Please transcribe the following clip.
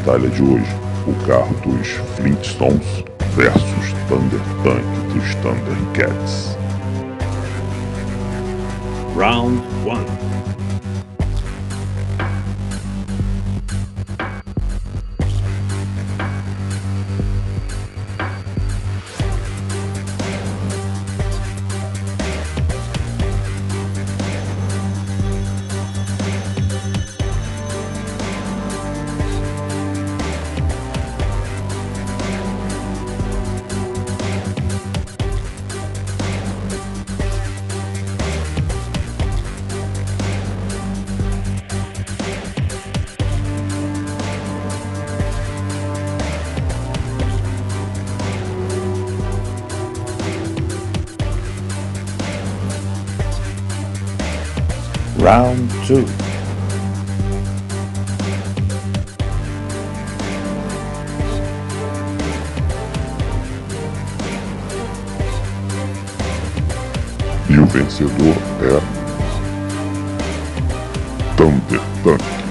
batalha de hoje, o carro dos Flintstones versus Thunder Tank dos Thundercats. Round 1. Round 2. E o vencedor é Thunder Tank.